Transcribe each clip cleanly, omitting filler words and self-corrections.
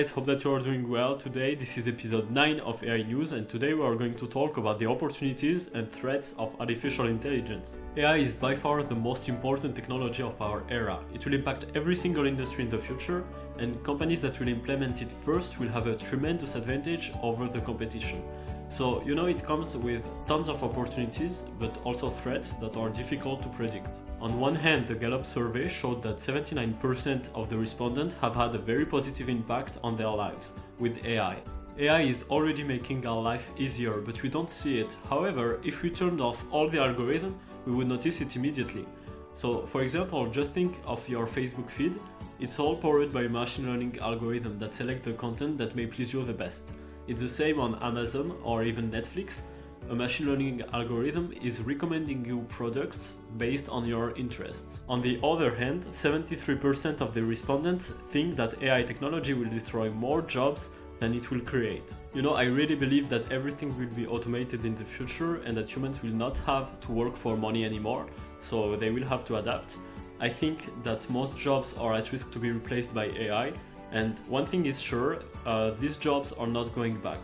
guys, hope that you are doing well today. This is episode 9 of AI News, and today we are going to talk about the opportunities and threats of artificial intelligence. AI is by far the most important technology of our era. It will impact every single industry in the future, and companies that will implement it first will have a tremendous advantage over the competition. So, it comes with tons of opportunities, but also threats that are difficult to predict. On one hand, the Gallup survey showed that 79% of the respondents have had a very positive impact on their lives with AI. AI is already making our life easier, but we don't see it. However, if we turned off all the algorithm, we would notice it immediately. So, for example, just think of your Facebook feed. It's all powered by a machine learning algorithm that selects the content that may please you the best. It's the same on Amazon or even Netflix. A machine learning algorithm is recommending you products based on your interests. On the other hand, 73% of the respondents think that AI technology will destroy more jobs than it will create. I really believe that everything will be automated in the future and that humans will not have to work for money anymore, so they will have to adapt. I think that most jobs are at risk to be replaced by AI. And one thing is sure, these jobs are not going back.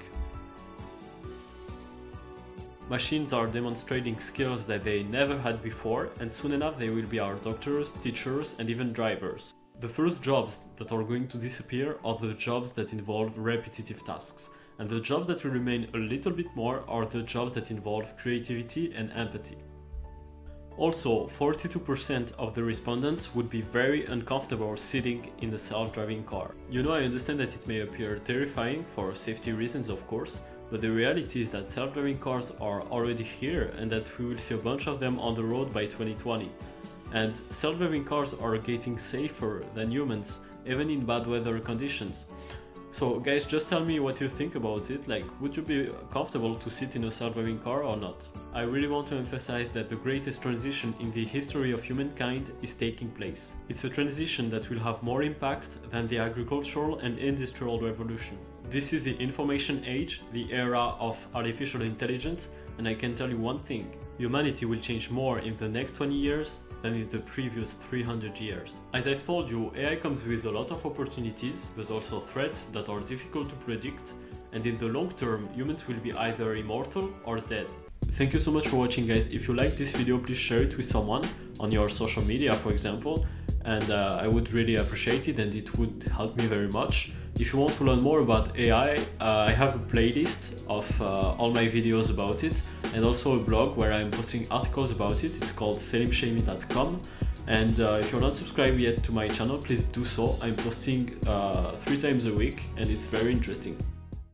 Machines are demonstrating skills that they never had before, and soon enough they will be our doctors, teachers, and even drivers. The first jobs that are going to disappear are the jobs that involve repetitive tasks, and the jobs that will remain a little bit more are the jobs that involve creativity and empathy. Also, 42% of the respondents would be very uncomfortable sitting in a self-driving car. I understand that it may appear terrifying for safety reasons, of course, but the reality is that self-driving cars are already here and that we will see a bunch of them on the road by 2020. And self-driving cars are getting safer than humans, even in bad weather conditions. So guys, just tell me what you think about it. Would you be comfortable to sit in a self-driving car or not? I really want to emphasize that the greatest transition in the history of humankind is taking place. It's a transition that will have more impact than the agricultural and industrial revolution. This is the information age, the era of artificial intelligence, and I can tell you one thing: humanity will change more in the next 20 years than in the previous 300 years. As I've told you, AI comes with a lot of opportunities, but also threats that are difficult to predict, and in the long term, humans will be either immortal or dead. Thank you so much for watching, guys. If you like this video, please share it with someone on your social media, for example, and I would really appreciate it, and it would help me very much. If you want to learn more about AI, I have a playlist of all my videos about it, and also a blog where I'm posting articles about it. It's called selimshami.com, and if you're not subscribed yet to my channel, please do so. I'm posting 3 times a week, and it's very interesting.